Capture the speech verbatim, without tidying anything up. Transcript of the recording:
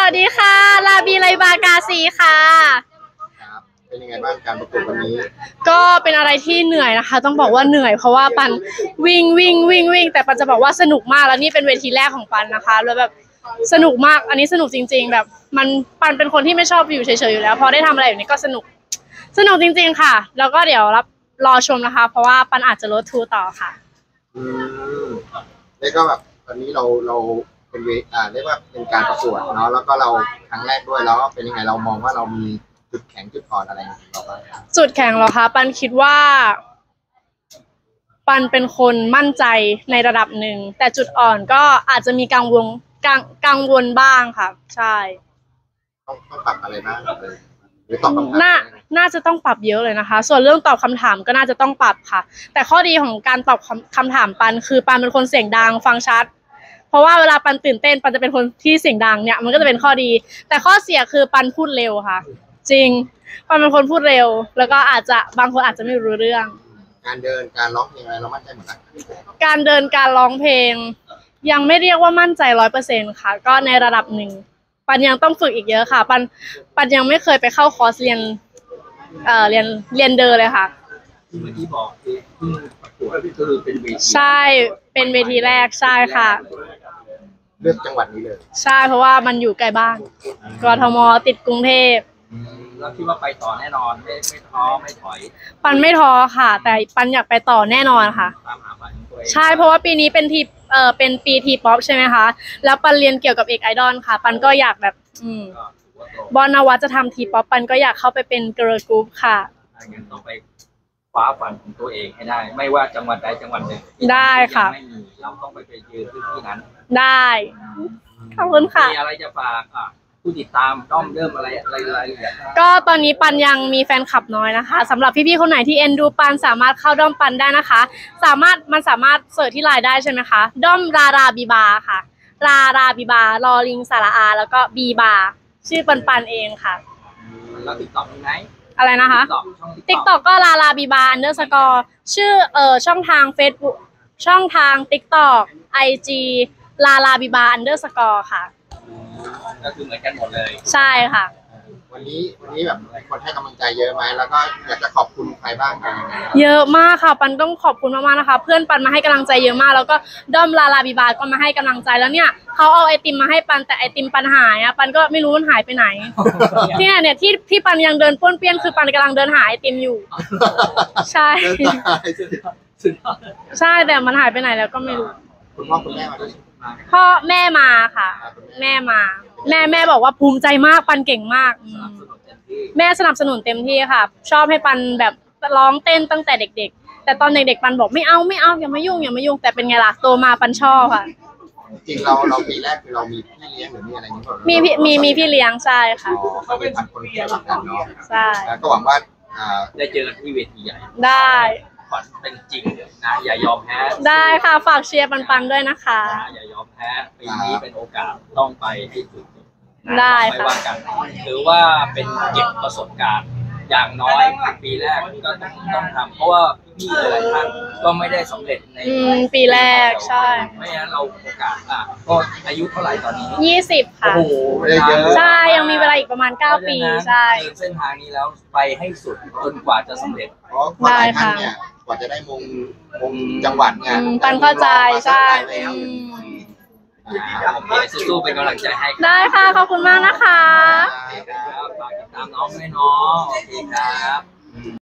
วัสดีค่ะลาบีไลบากาซีค่ะครับเป็นยังไงบ้างการประกวดวันนี้ก็เป็นอะไรที่เหนื่อยนะคะต้องบอกว่าเหนื่อยเพราะว่าปันวิ่งวิ่งวิ่งวิ่งแต่ปันจะบอกว่าสนุกมากแล้วนี่เป็นเวทีแรกของปันนะคะแล้วแบบสนุกมากอันนี้สนุกจริงๆแบบมันปันเป็นคนที่ไม่ชอบอยู่เฉยๆอยู่แล้วพอได้ทำอะไรแบบนี้ก็สนุกสนุกจริงๆค่ะแล้วก็เดี๋ยวรับรอชมนะคะเพราะว่าปันอาจจะลดทูต่อค่ะอืมแล้วก็แบบตอนนี้เราเราเป็นเวอ่าเรียกว่าเป็นการประกวดเนาะแล้วก็เราครั้งแรกด้วยแล้วเป็นยังไงเรามองว่าเรามีจุดแข็งจุดอ่อนอะไรของเราบ้างจุดแข็งเหรอคะปันคิดว่าปันเป็นคนมั่นใจในระดับหนึ่งแต่จุดอ่อนก็อาจจะมีกังวลกังกังวลบ้างค่ะใช่ต้องต้องปรับอะไรบ้างเลยหรือตอบคำถามน่าน่าจะต้องปรับเยอะเลยนะคะส่วนเรื่องตอบคำถามก็น่าจะต้องปรับค่ะแต่ข้อดีของการตอบคำคำถามปันคือปันเป็นคนเสียงดังฟังชัดเพราะว่าเวลาปันตื่นเต้นปันจะเป็นคนที่เสียงดังเนี่ยมันก็จะเป็นข้อดีแต่ข้อเสียคือปันพูดเร็วค่ะจริงปันเป็นคนพูดเร็วแล้วก็อาจจะบางคนอาจจะไม่รู้เรื่องการเดินการร้องเพลงอะไรเรามั่นใจหมดแล้วการเดินการร้องเพลงยังไม่เรียกว่ามั่นใจร้อยเปอร์เซ็นต์ค่ะก็ในระดับหนึ่งปันยังต้องฝึกอีกเยอะค่ะปันปันยังไม่เคยไปเข้าคอร์สเรียนเอ่อเรียนเรียนเดินเลยค่ะเมื่อกี้บอกคือเพิ่งประกวดคือเป็นเวทีใช่เป็นเวทีแรกใช่ค่ะเลือกจังหวัดนี้เลยใช่เพราะว่ามันอยู่ใกล้บ้านกทมติดกรุงเทพแล้วคิดว่าไปต่อแน่นอนไม่ไม่ท้อไม่ถอยปันไม่ท้อค่ะแต่ปันอยากไปต่อแน่นอนค่ะตามหาฝันของตัวเองใช่เพราะว่าปีนี้เป็นทีเอ่อเป็นปีทีป๊อปใช่ไหมคะแล้วปันเรียนเกี่ยวกับเอกไอดอลค่ะปันก็อยากแบบอืมบอลนวัตจะทำทีป๊อปปันก็อยากเข้าไปเป็นเกิร์ลกรุ๊ปค่ะงั้นต้องไปคว้าฝันของตัวเองให้ได้ไม่ว่าจังหวัดใดจังหวัดหนึ่งได้ค่ะไม่มีเราต้องไปไปยืนที่นั้นได้ขอบคุณค่ะมีอะไรจะฝากอ่ะผู้ติดตามด้อมเริ่มอะไรอะไรอะไรก็ตอนนี้ปันยังมีแฟนคลับน้อยนะคะสำหรับพี่ๆคนไหนที่เอ็นดูปันสามารถเข้าด้อมปันได้นะคะสามารถมันสามารถเสิร์ชที่ไลน์ได้ใช่ไหมคะด้อมราราบีบาค่ะราราบีบารอลิงสาระอาแล้วก็บีบาชื่อปันปันเองค่ะแล้วติ๊กต็อกมีไหมอะไรนะคะติ๊กต็อกก็ราราบีบาอันเดอร์สกอร์ชื่อเอ่อช่องทาง Facebook ช่องทางติ๊กต็อกไอจีราราบีบาอันเดอร์สกอร์ค่ะก็คือเหมือนกันหมดเลยใช่ค่ะวันนี้วันนี้แบบคนให้กำลังใจเยอะไหมแล้วก็อยากจะขอบคุณใครบ้างกันเยอะมากค่ะปันต้องขอบคุณมากๆนะคะเพื่อนปันมาให้กำลังใจเยอะมากแล้วก็ด้อมลาลาบีบาก็มาให้กำลังใจแล้วเนี่ยเขาเอาไอติมมาให้ปันแต่ไอติมปันหายอ่ะปันก็ไม่รู้มันหายไปไหนที่เนี่ยที่ที่ปันยังเดินป้วนเปี้ยนคือปันกำลังเดินหาไอติมอยู่ใช่ใช่แต่มันหายไปไหนแล้วก็ไม่รู้คุณพ่อคุณแม่มาด้วยพ่อแม่มาค่ะแม่มาแม่แม่บอกว่าภูมิใจมากปันเก่งมากแม่สนับสนุนเต็มที่ค่ะชอบให้ปันแบบร้องเต้นตั้งแต่เด็กๆแต่ตอนเด็กๆปันบอกไม่เอาไม่เอาอย่ามายุ่งอย่ามายุ่งแต่เป็นไงล่ะโตมาปันชอบค่ะจริงเราเราปีแรกคือเรามีพี่เลี้ยงหรือมีอะไรนี้ก่อนมีมีมีพี่เลี้ยงใช่ค่ะเขาเป็นพันคนเดียวกันเนาะใช่แล้วก็หวังว่าได้เจอกันที่เวทีใหญ่ได้ฝันเป็นจริงนะอย่ายอมแพ้ได้ค่ะฝากเชียร์ปันปันด้วยนะคะอย่ายอมแพ้ปีนี้เป็นโอกาสต้องไปให้สุดได้ไม่ว่ากันถือว่าเป็นเก็บประสบการณ์อย่างน้อยปีแรกก็ต้องต้องทำเพราะว่าพี่หลายท่านก็ไม่ได้สำเร็จในปีแรกใช่ไม่งั้นเราโอกาสอ่ะก็อายุเท่าไหร่ตอนนี้ยี่สิบค่ะโอ้โหใช่ยังมีเวลาอีกประมาณเก้าปีใช่เส้นทางนี้แล้วไปให้สุดจนกว่าจะสำเร็จเพราะหลายท่านเนี่ยกว่าจะได้มงมงจังหวัดเนี่ยปันเข้าใจใช่โอเคสู้ๆเป็นกำลังใจให้ได้ค่ะขอบคุณมากนะคะฝากติดตามน้องด้วยเนาะโอเคครับ